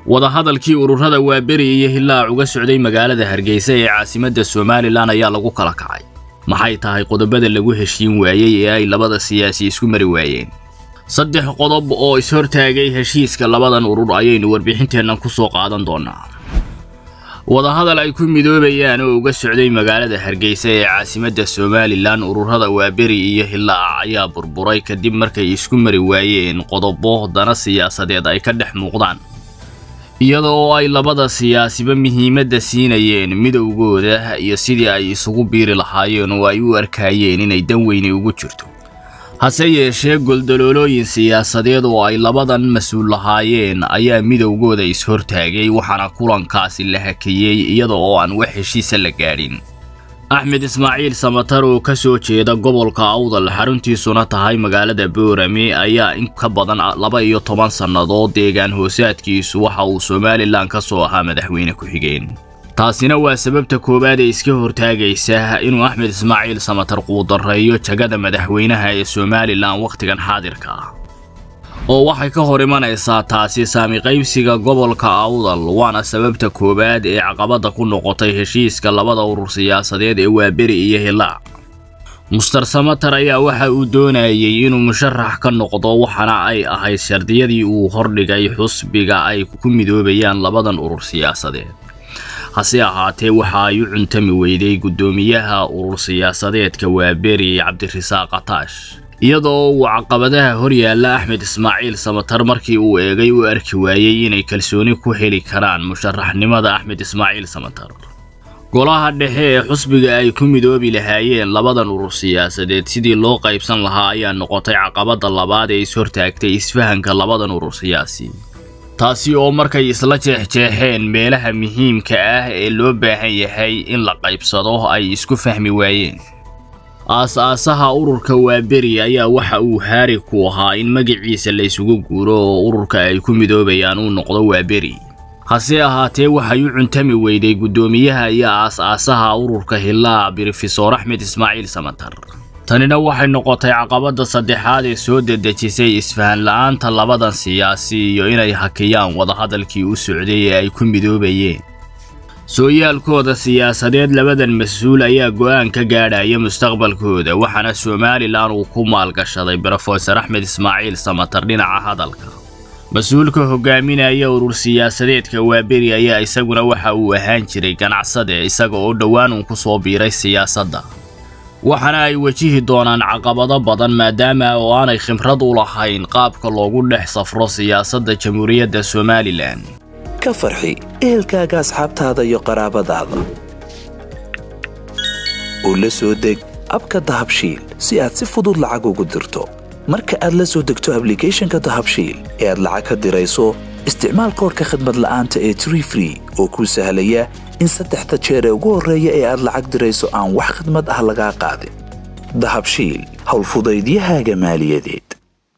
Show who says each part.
Speaker 1: wadahadalkii ururada Waaberi iyo Hillaac uga socday magaalada Hargeysa ee caasimadda Soomaaliland ayaa lagu kala kacay maxay tahay qodobada lagu heshiin waayay ee ay labada siyaasi isku mari waayeen saddex qodob oo is hortaagay heshiiska labadan urur ayaynu warbixinteena ku soo qaadan doonaa wadahadal ay ku midoobayaan oo uga socday magaalada Hargeysa ee caasimadda Soomaaliland ururada Waaberi iyo Hillaac ayaa burburay kadib markay isku mari waayeen qodobo dana siyaasadeed ay ka dhex muuqdaan iyadoo ay labada siyaasiba muhiimadda siinayeen midowgooda iyo sidii ay isugu biiri lahaayeen oo ay u arkayeen inay dan weyn ugu jirto hase yeeshee goldaloolooyin siyaasadeed oo ay labadan mas'uul lahaayeen ayaa midowgooda is hortaagay waxaana kulankaasi la hakiyay iyadoo aan wax heshiis la gaadhin Axmed Ismaaciil Samatar oo ka soo jeeda gobolka Awdal xaruntiisuna tahay magaalada Boorame ayaa in ka badan 12 sanadood deegaan hoosaadkiisu waxa uu Soomaaliland ka soo ahaa madaxweyne ku xigeen taasina waa sababta koobaad ee iska hortaagaysa inuu Axmed Ismaaciil Samatar quudareeyo jagada madaxweynaha ee Soomaaliland waqtigan xaadirka ah oo waxay ka hor imanaysaa taasi saami qaybsiga gobolka Awdal waana sababta koobaad ee caqabada ku noqotay heshiiska labada urur siyaasadeed ee Waaberi iyo Hillaac Mr. Samatar ayaa waxa uu doonayay inuu musharax ka noqdo waxana ay ahayd shardiyadii uu hordhigay xusbiga ay ku midoobayaan labadan urur siyaasadeed hase ahaatee waxa ay u cuntami weyday gudoomiyaha urur siyaasadeedka Waaberi Cabdirasaaq Ataash iyadoo uu caqabadaha hor yaala Axmed Ismaaciil Samatar markii uu eegay uu arki waayay inay kalsooni ku heli karaan musharaxnimada Axmed Ismaaciil Samatar golaha dhexe ee xusbiga ay ku midoobi lahaayeen labadan urur siyaasadeed sidii loo qaybsan lahaa ayaa noqotay caqabada labaad ee is hortaagtay isfahanka labadan urur siyaasi taasi oo markay isla jeexjeexeen meelaha muhiimka ah ee loo baahan yahay in la qaybsado ay isku fahmi waayeen aasaasaha ururka Waaberi ayaa waxa uu haari ku ahaa in magaciisa la isugu guuro oo ururka ay ku midoobayaan uu noqdo Waaberi hase ahaatee waxay u cuntami weyday gudoomiyaha iyo aasaasaha ururka Hillaac Professor Axmed Ismaaciil Samatar tanina waxay noqotay caqabada saddexaad ee soo dedejisay isfahan la'aanta labadan siyaasi iyo inay hakiyaan wadahadalkii u socday ee ay ku midoobayeen sooyaalkooda siyaasadeed labadan mas'uul ayaa go'aan ka gaadhaya mustaqbalkooda waxaana Soomaaliland uu ku maalgashaday Professor Axmed Ismaaciil Samatar dhinaca hadalka mas'uulka hogaaminaya urur siyaasadeedka Waaberi ayaa isaguna waxa uu ahaan jiray ganacsade isaga oo dhawaan uu ku soo biiray siyaasadda waxaana ay wajihi doonaan caqabado badan maadaama oo aanay khibrad u lahayn qaabka loogu dhex safro siyaasadda Jamhuuriyadda Soomaaliland
Speaker 2: ka farxi ehelkaaga asxaabtaada iyo qaraabadaada oo la soo deg abka Dahabshiil si aad si fudud lacag ugu dirto marka aad la soo degto application-ka Dahabshiil ee aad lacag ka dirayso isticmaal koodka khidmad la'aanta ee Tree oo ku sahlaya in 3 jeer ugu horeeya ee aad lacag dirayso aan wax khidmad ah laga qaadin Dahabshiil hawl fudaydiyahaaga maaliyadeed